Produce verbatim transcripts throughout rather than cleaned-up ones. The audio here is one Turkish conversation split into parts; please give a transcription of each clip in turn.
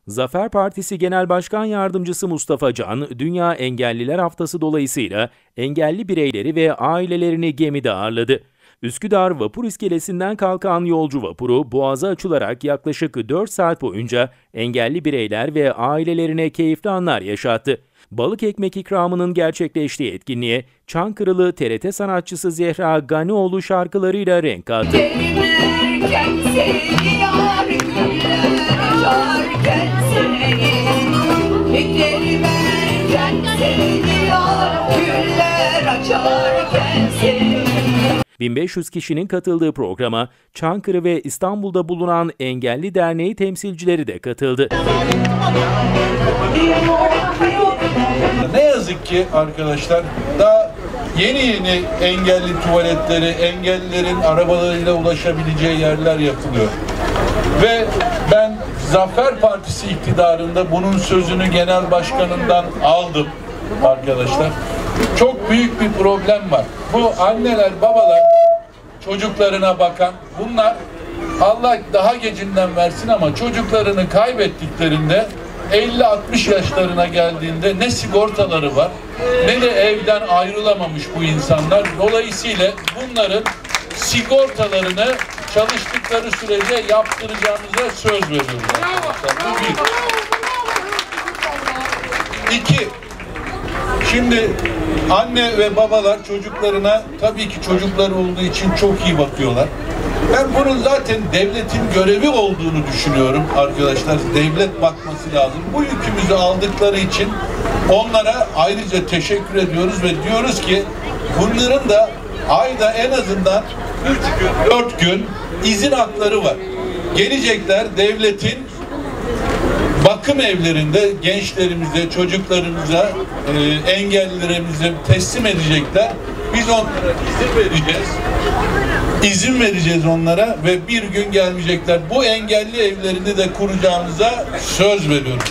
Zafer Partisi Genel Başkan Yardımcısı Mustafa Can, Dünya Engelliler Haftası dolayısıyla engelli bireyleri ve ailelerini gemide ağırladı. Üsküdar vapur iskelesinden kalkan yolcu vapuru boğaza açılarak yaklaşık dört saat boyunca engelli bireyler ve ailelerine keyifli anlar yaşattı. Balık ekmek ikramının gerçekleştiği etkinliğe Çankırılı T R T sanatçısı Zehra Ganioğlu şarkılarıyla renk kattı. bin beş yüz kişinin katıldığı programa Çankırı ve İstanbul'da bulunan Engelli Derneği temsilcileri de katıldı. Ne yazık ki arkadaşlar daha yeni yeni engelli tuvaletleri, engellilerin arabalarıyla ulaşabileceği yerler yapılıyor. Ve ben Zafer Partisi iktidarında bunun sözünü genel başkanından aldım arkadaşlar. Çok büyük bir problem var. Bu anneler, babalar, çocuklarına bakan, bunlar Allah daha gecinden versin ama çocuklarını kaybettiklerinde elli altmış yaşlarına geldiğinde ne sigortaları var ne de evden ayrılamamış bu insanlar. Dolayısıyla bunların sigortalarını çalıştıkları sürece yaptıracağımıza söz veriyoruz. Bu bir. İki. Şimdi anne ve babalar çocuklarına tabii ki çocukları olduğu için çok iyi bakıyorlar. Ben bunun zaten devletin görevi olduğunu düşünüyorum arkadaşlar. Devlet bakması lazım. Bu yükümüzü aldıkları için onlara ayrıca teşekkür ediyoruz ve diyoruz ki bunların da ayda en azından üç gün, dört gün izin hakları var. Gelecekler devletin bakım evlerinde gençlerimize, çocuklarımıza, e, engellilerimize teslim edecekler. Biz onlara izin vereceğiz. İzin vereceğiz onlara ve bir gün gelmeyecekler. Bu engelli evlerini de kuracağımıza söz veriyoruz.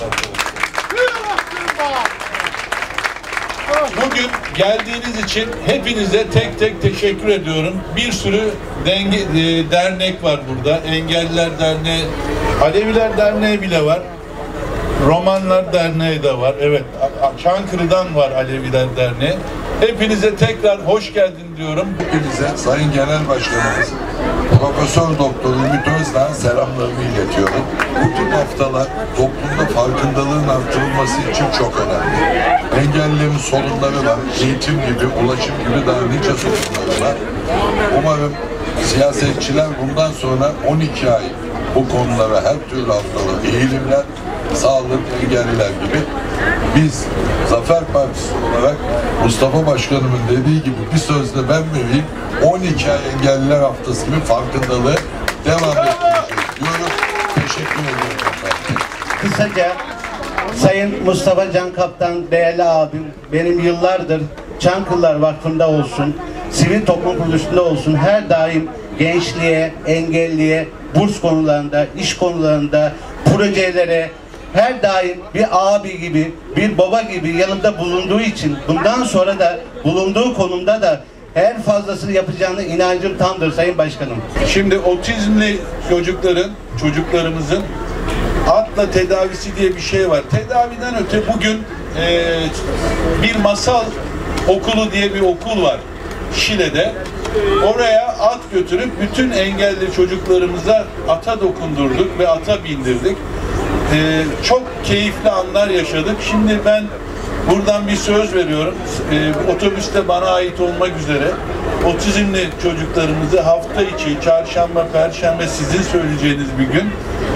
Bugün geldiğiniz için hepinize tek tek teşekkür ediyorum. Bir sürü denge, e, dernek var burada. Engelliler Derneği, Aleviler Derneği bile var. Romanlar Derneği de var. Evet, Çankırı'dan var Aleviler Derneği. Hepinize tekrar hoş geldin diyorum. Hepinize Sayın Genel Başkanımız Profesör Doktor Ümit Özdağ'ın selamlarını iletiyorum. Bu tür haftalar toplumda farkındalığın artırılması için çok önemli. Engellilerin sorunları var, eğitim gibi, ulaşım gibi daha nice sorunları var. Umarım siyasetçiler bundan sonra on iki ay bu konulara her türlü haftalar eğilimler, sağlık, engelliler gibi. Biz Zafer Partisi olarak Mustafa Başkanımın dediği gibi bir sözle ben vereyim, on iki ay engelliler haftası gibi farkındalığı devam ettireceğiz diyorum. Teşekkür ederim efendim. Kısaca Sayın Mustafa Can Kaptan, değerli abim, benim yıllardır Çankırılar Vakfı'nda olsun, sivil toplum kuruluşunda olsun her daim gençliğe, engelliye, burs konularında, iş konularında, projelere her daim bir abi gibi, bir baba gibi yanımda bulunduğu için bundan sonra da bulunduğu konumda da her fazlasını yapacağına inancım tamdır Sayın Başkanım. Şimdi otizmli çocukların, çocuklarımızın atla tedavisi diye bir şey var. Tedaviden öte bugün e, bir masal okulu diye bir okul var Şile'de. Oraya at götürüp bütün engelli çocuklarımıza ata dokundurduk ve ata bindirdik. Ee, çok keyifli anlar yaşadık. Şimdi ben buradan bir söz veriyorum. Ee, otobüste bana ait olmak üzere otizmli çocuklarımızı hafta içi, çarşamba, perşembe sizin söyleyeceğiniz bir gün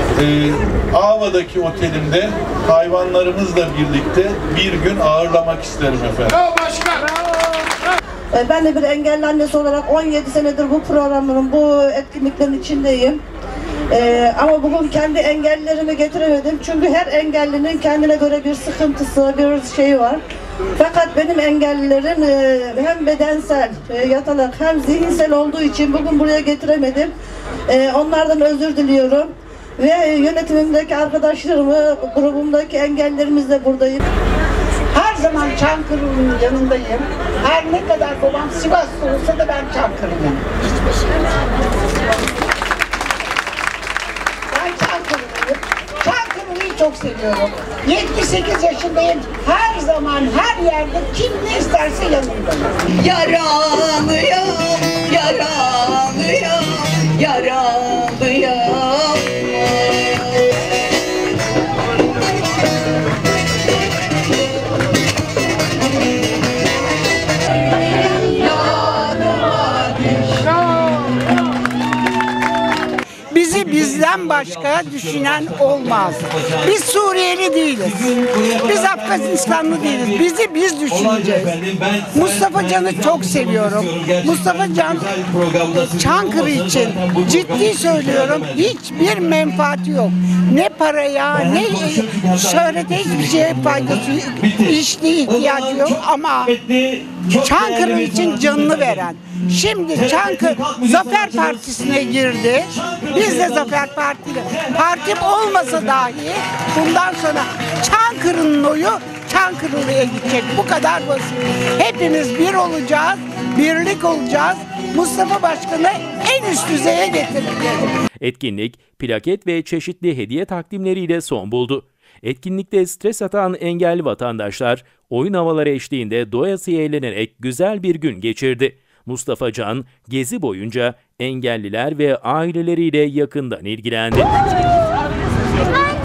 e, Ava'daki otelimde hayvanlarımızla birlikte bir gün ağırlamak isterim efendim. Ben de bir engelli annesi olarak on yedi senedir bu programın, bu etkinliklerin içindeyim. Ee, ama bugün kendi engellilerimi getiremedim. Çünkü her engellinin kendine göre bir sıkıntısı, bir şeyi var. Fakat benim engellilerim e, hem bedensel e, yatalak hem zihinsel olduğu için bugün buraya getiremedim. E, onlardan özür diliyorum. Ve yönetimimdeki arkadaşlarımı, grubumdaki engellilerimizle buradayım. Her zaman Çankırı'nın yanındayım. Her ne kadar babam Sivaslı olsa da ben Çankırı'yım. Ben Çankırı'yım. Çankırı'nın çok seviyorum. yetmiş sekiz yaşındayım. Her zaman, her yerde kim ne isterse yanımdayım. Yaralıyım, yaralıyım, yaralıyım. Bizi bizden başka düşünen olmaz. Biz Suriyeli değiliz. Biz Afganistanlı değiliz. Bizi biz düşüneceğiz. Mustafa Can'ı çok seviyorum. Mustafa Can Çankırı için ciddi söylüyorum hiçbir menfaati yok. Ne paraya ne şöhrete hiçbir şeye faydası işliği ihtiyacı yok ama Çankırı için canını veren. Şimdi Çankırı Zafer Partisi'ne girdi. Biz de Zafer Partili. Partim olmasa dahi bundan sonra Çankırı'nın oyu Çankırılı'ya gidecek. Bu kadar basit. Hepimiz bir olacağız, birlik olacağız. Mustafa Başkan'ı en üst düzeye getireceğiz. Etkinlik, plaket ve çeşitli hediye takdimleriyle son buldu. Etkinlikte stres atan engelli vatandaşlar oyun havaları eşliğinde doyasıya eğlenerek güzel bir gün geçirdi. Mustafa Can, gezi boyunca engelliler ve aileleriyle yakından ilgilendi.